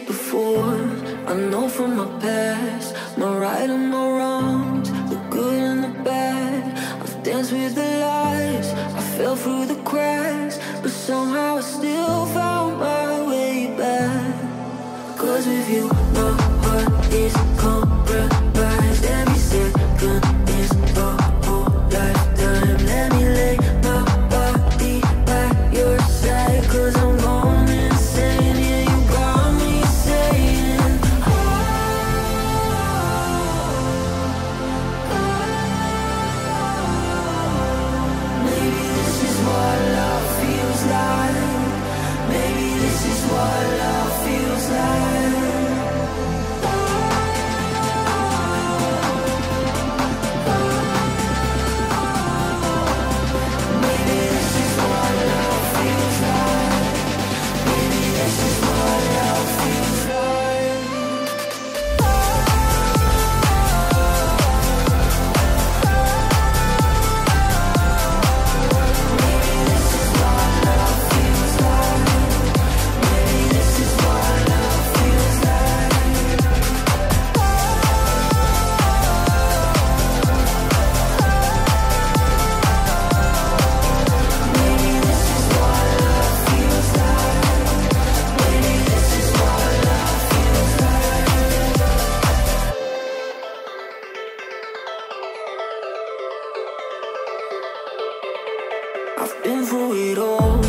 before. I know from my past, my right and my wrongs, the good and the bad. I've danced with the lies, I fell through the cracks, but somehow I still found my way back. Cause with you, my heart is compromised. Every second is a whole lifetime. Let me lay my body by your side, cause I'm going insane. Yeah, you got me saying, oh, maybe this is what love feels like. Maybe this is what love feels like. I've been through it all.